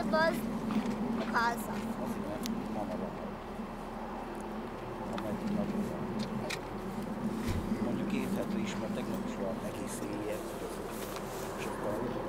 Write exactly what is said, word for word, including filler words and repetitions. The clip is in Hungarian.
was a casa. Azért, mert mama van. Ameddig nagyon van. Mondjuk két hete is, mert tegnap is van egész éjjel. És akkor